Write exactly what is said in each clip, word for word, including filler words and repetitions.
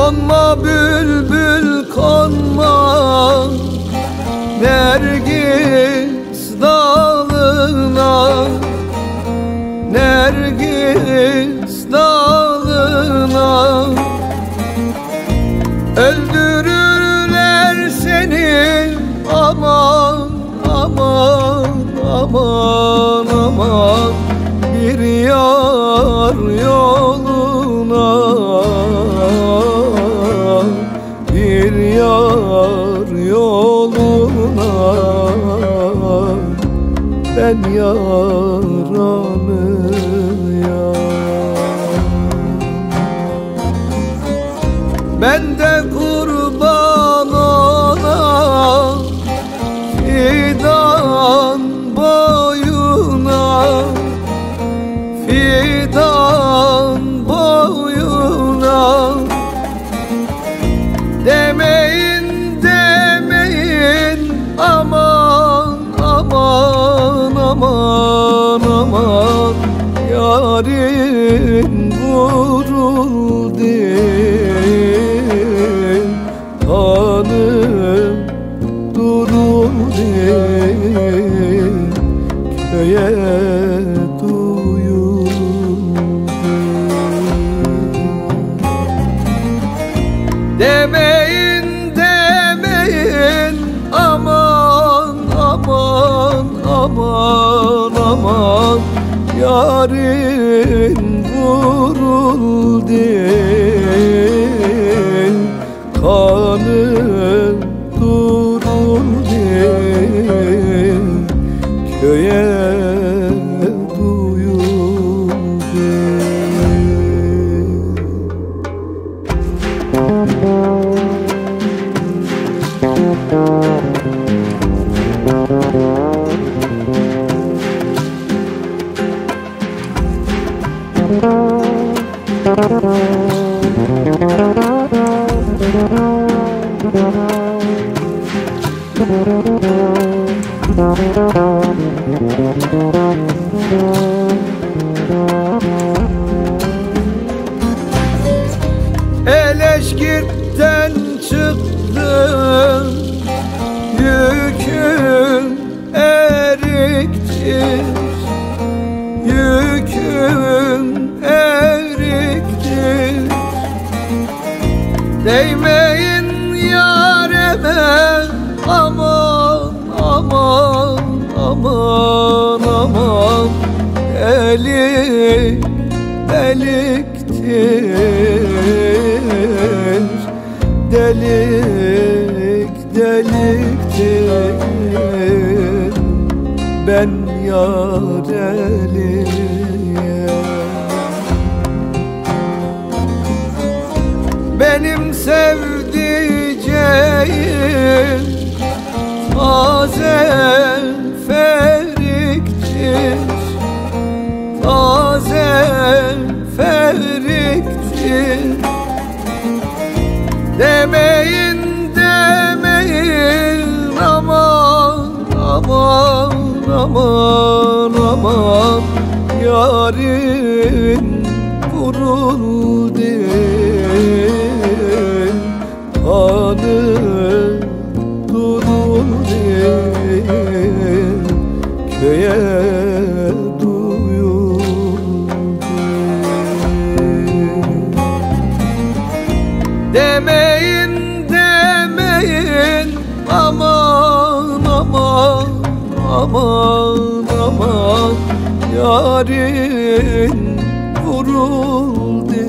Konma bülbül konma Nergis dalına, Nergis dalına. Öldürürler seni aman aman aman aman bir yar yoluna, bir yar yoluna. Ben yaranıyım. Ben de kurban ona fidan boyuna, fidan boyuna. Demeyin demeyin aman aman aman aman yarim vuruldu, kanım duruldu, köye duyuldu. Demeyin demeyin aman aman aman aman yarim vuruldu, kanım duruldu, köye duyuldu. Eleşkirt'ten çıktım, yüküm eriktir, yüküm eriktir. Değmeyin yareme aman aman aman aman, delik deliktir, delik deliktir. Ben yar eliyim. Benim sevdiceğim taze feriktir, taze feriktir. Demeyin demeyin aman aman aman aman yarim vuruldu, kanım duruldu, köye duyuldu. Demeyin demeyin aman aman aman aman yarim vuruldu,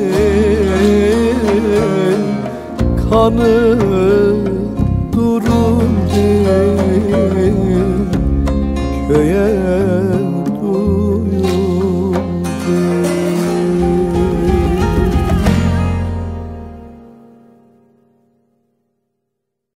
kanım duruldu, köye